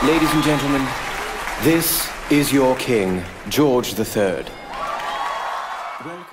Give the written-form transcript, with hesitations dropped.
Ladies and gentlemen, this is your king, George III. Welcome.